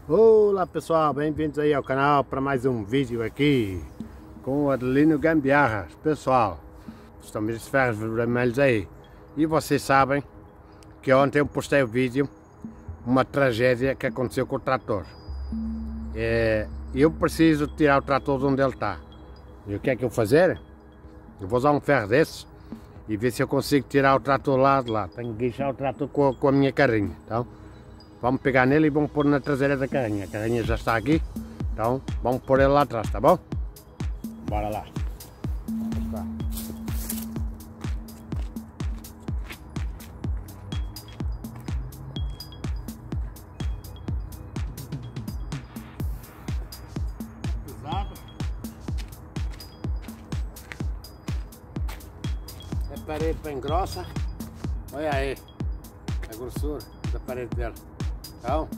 Olá pessoal, bem-vindos aí ao canal para mais um vídeo aqui com o Adelino Gambiarras. Pessoal, estão vendo os ferros vermelhos aí. E vocês sabem que ontem eu postei o vídeo, uma tragédia que aconteceu com o trator. Eu preciso tirar o trator de onde ele está. E o que é que eu vou fazer? Eu vou usar um ferro desses e ver se eu consigo tirar o trator lá de lá. Tenho que guinchar o trator com a minha carrinha. Então, vamos pegar nele e vamos pôr na traseira da carrinha. A carrinha já está aqui, então vamos pôr ele lá atrás, tá bom? Bora lá. Está. Pesado. É parede bem grossa. Olha aí a grossura da parede dele. Então,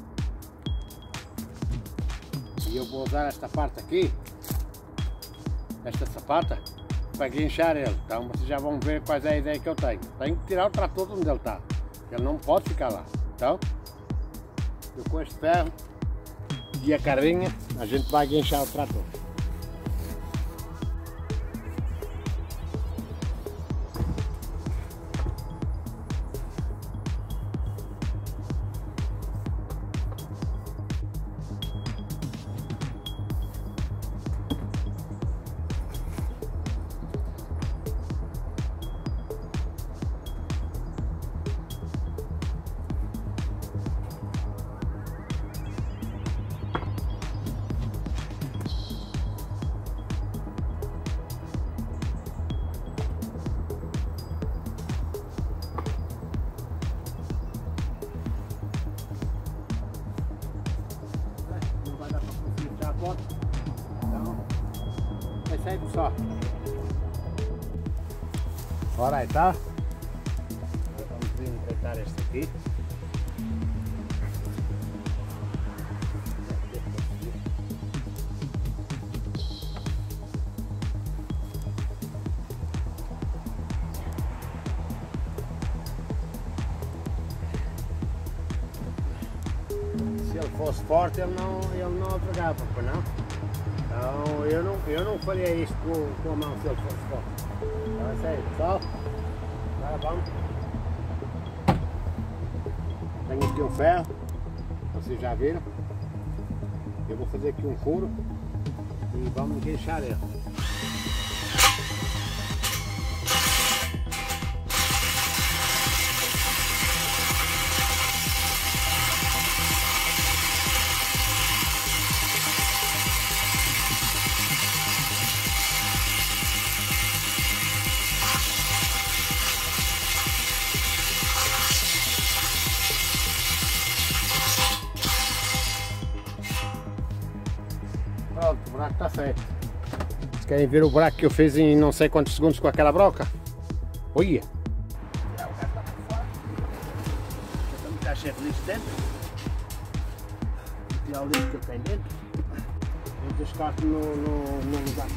e eu vou usar esta parte aqui, esta sapata, para guinchar ele. Então vocês já vão ver qual é a ideia que eu tenho. Tenho que tirar o trator de onde ele está. Ele não pode ficar lá. Então, eu com este ferro e a carrinha, a gente vai guinchar o trator. Então, vai sair só. Bora aí, tá? Vamos enfrentar este aqui. Se ele fosse forte, ele não apagava, pois não? Então eu não faria isto com a mão se ele fosse forte. Então é isso aí, pessoal. Agora vamos. Tenho aqui um ferro, vocês já viram. Eu vou fazer aqui um furo e vamos guinchar ele. Pronto, o buraco está feito. Vocês querem ver o buraco que eu fiz em não sei quantos segundos com aquela broca? Olha! O gato está por fora. Vou meter a chefe lixo dentro. Vou tirar o lixo que ele tem dentro. Vou descarto no lugar.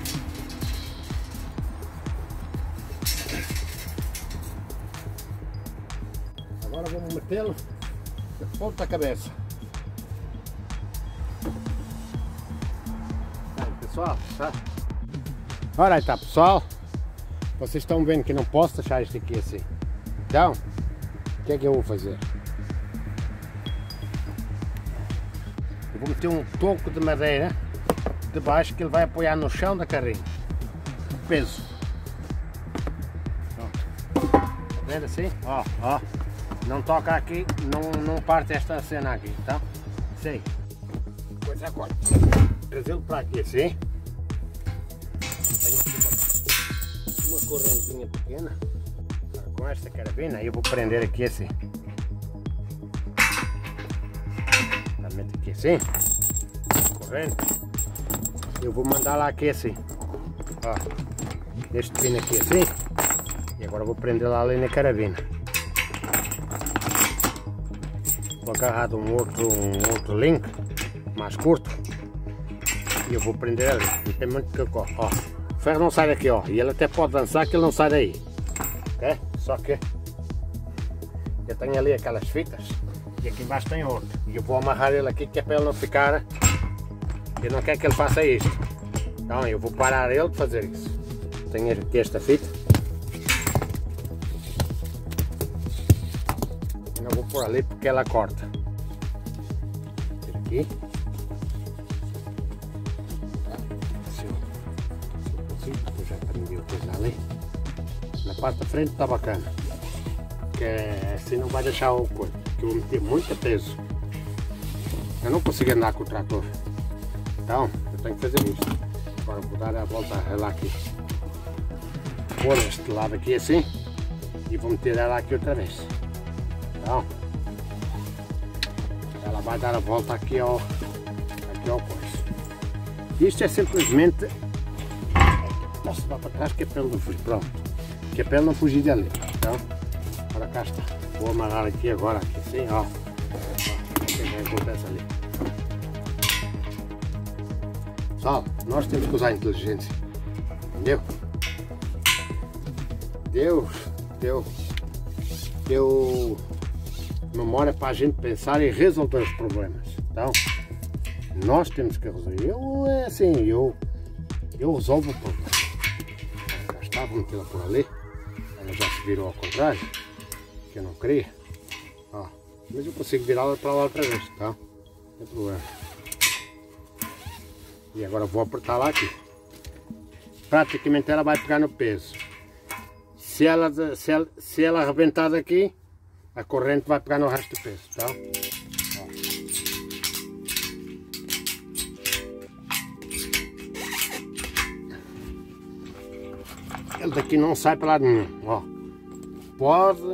Agora vamos metê-lo de ponta cabeça. Pessoal, tá? Ora aí tá, pessoal, vocês estão vendo que não posso deixar isto aqui assim. Então, o que é que eu vou fazer? Eu vou meter um toco de madeira de baixo que ele vai apoiar no chão da carrinha. Peso. Pronto. Tá vendo assim? Ó. Não toca aqui, não parte esta cena aqui, tá? Isso aí. Coisa agora. Trazê-lo para aqui assim. Tenho aqui uma correntinha pequena. Com esta carabina eu vou prender aqui assim. Também aqui assim. Corrente. Eu vou mandar lá aqui assim. Ó. Este pino aqui assim. E agora vou prender lá ali na carabina. Vou agarrar de um outro link mais curto. E eu vou prender ali, não tem muito que ó. O ferro não sai daqui, ó. E ele até pode dançar que ele não sai daí. Ok? Só que eu tenho ali aquelas fitas e aqui embaixo tem outro. E eu vou amarrar ele aqui que é para ele não ficar. Eu não quero que ele faça isto. Então eu vou parar ele de fazer isso. Tenho aqui esta fita. Eu não vou pôr ali porque ela corta. Aqui. Se eu consigo, eu já aprendi a coisa ali. Na parte da frente está bacana. Porque assim não vai deixar o coisa. Porque eu vou meter muito peso. Eu não consigo andar com o trator. Então, eu tenho que fazer isto. Agora vou dar a volta ela aqui. Pôr este lado aqui assim. E vou meter ela aqui outra vez. Então, ela vai dar a volta aqui ao coisa. Isto é simplesmente... Posso dar para trás que é para ele não fugir. Pronto. Que é para ele não fugir dali. Então, agora cá está. Vou amarrar aqui agora, aqui assim, ó. O que acontece ali. Pessoal, nós temos que usar a inteligência. Entendeu? Deu memória para a gente pensar e resolver os problemas. Então, nós temos que resolver. Eu resolvo o problema. Já está, vou metê-la por ali. Ela já se virou ao contrário, que eu não queria. Ó, mas eu consigo virá-la para lá outra vez, tá? Não tem problema. E agora vou apertar lá aqui. Praticamente ela vai pegar no peso. Se ela arrebentar daqui, a corrente vai pegar no resto do peso, tá? Ó. Ele daqui não sai para lado nenhum, ó. Pode.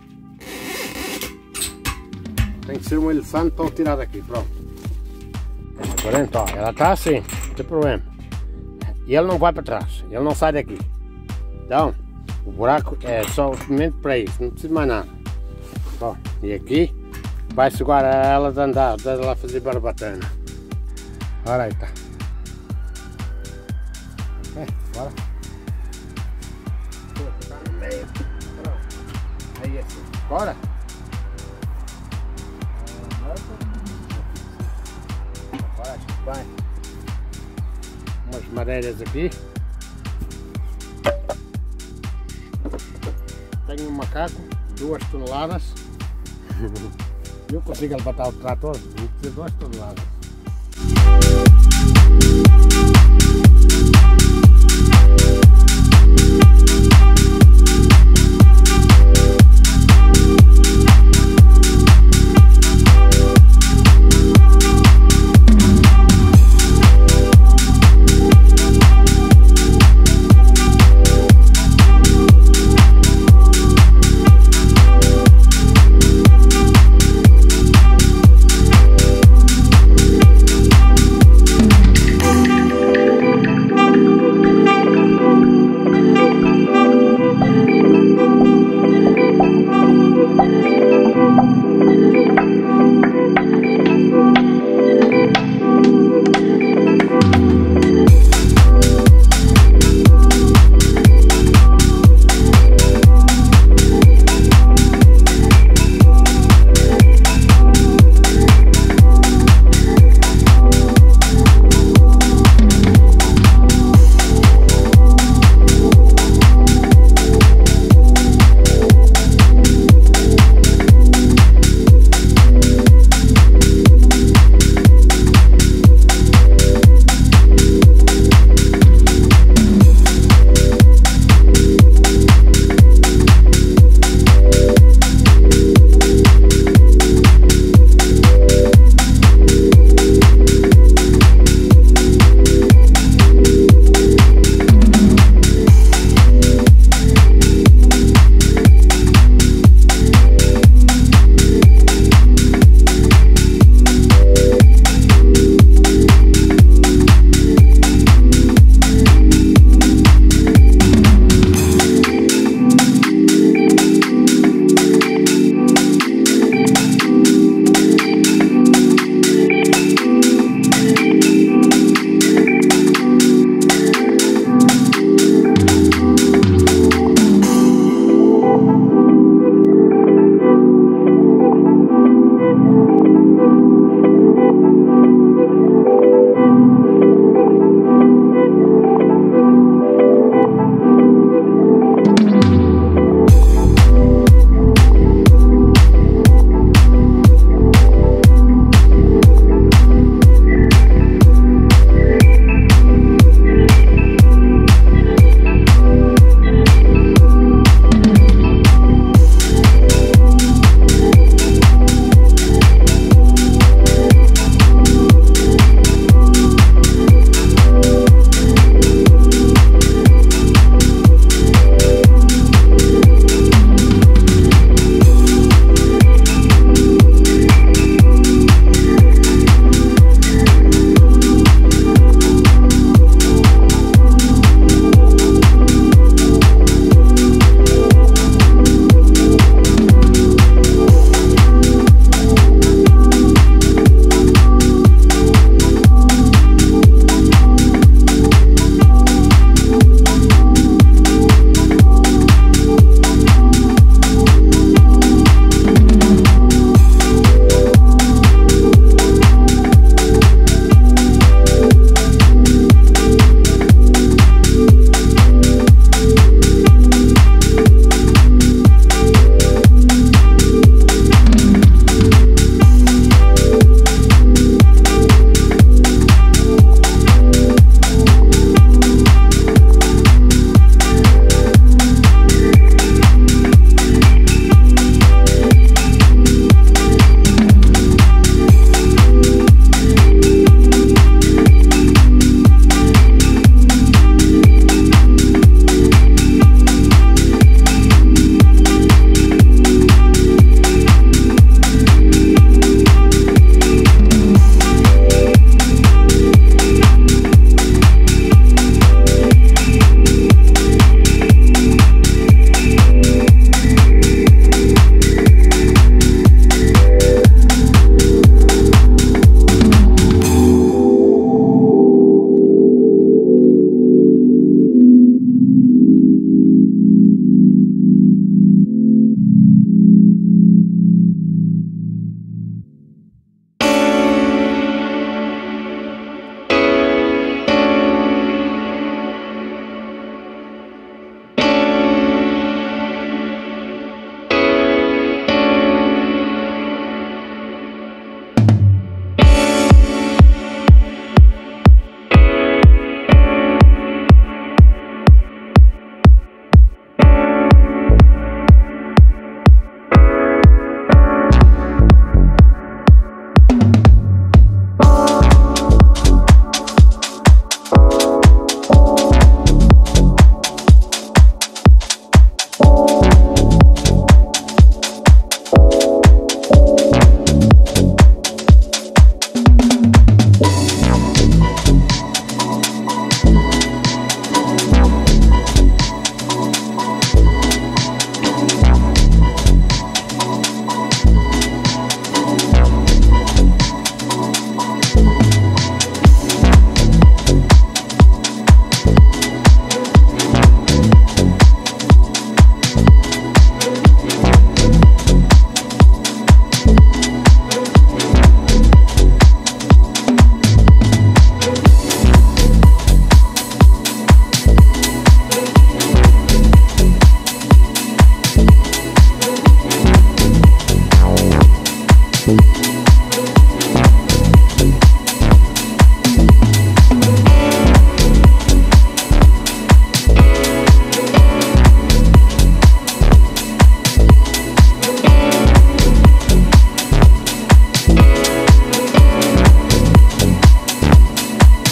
Tem que ser um elefante para o tirar daqui, pronto. A corrente, ó, ela está assim, não tem problema. E ele não vai para trás, ele não sai daqui. Então, o buraco é só somente para isso, não precisa mais nada. Bom, e aqui vai segurar ela de andar, de lá fazer barbatana. Ora aí tá. Bora. Vou botar no meio. Pronto. Aí assim. Bora. Agora acho que vai. Umas madeiras aqui. Tenho um macaco, 2 toneladas. Eu consigo levantar o trator, vou ter 2 toneladas.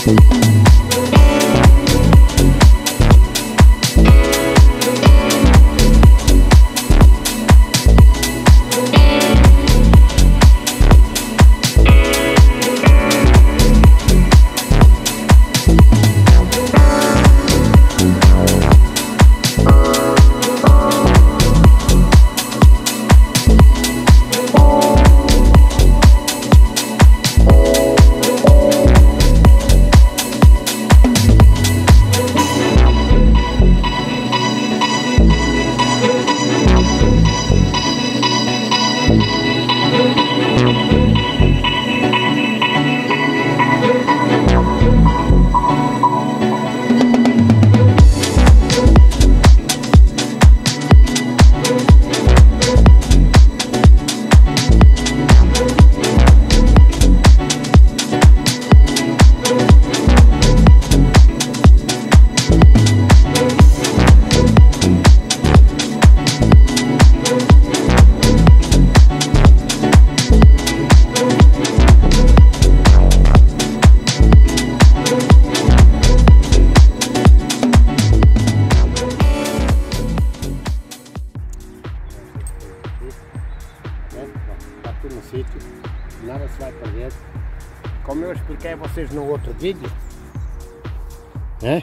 No sítio, nada se vai perder. Como eu expliquei a vocês no outro vídeo, né?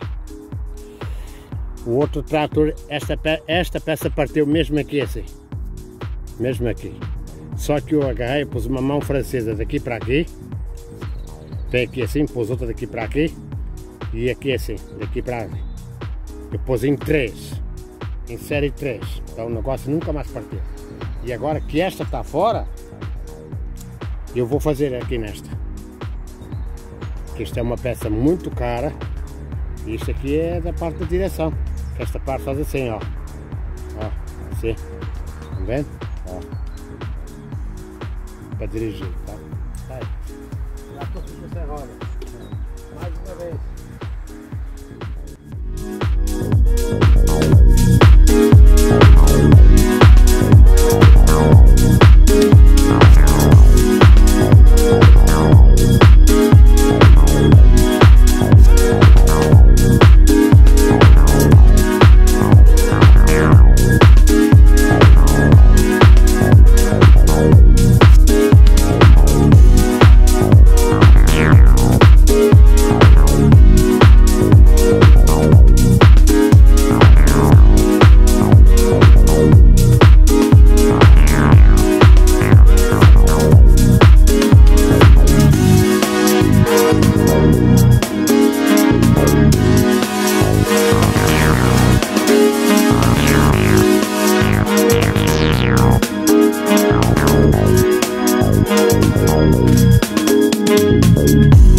O outro trator, esta peça partiu mesmo aqui assim, mesmo aqui. Só que eu agarrei, pus uma mão francesa daqui para aqui, até aqui assim, pus outra daqui para aqui e aqui assim, daqui para ali. Eu pus em 3, em série 3, então o negócio nunca mais partiu. E agora que esta está fora, eu vou fazer aqui nesta, que isto é uma peça muito cara, e isto aqui é da parte da direção, que esta parte faz assim, ó, assim, tá vendo? Ó, para dirigir, tá? Aí, já estou sem roda, mais uma vez. Thank you.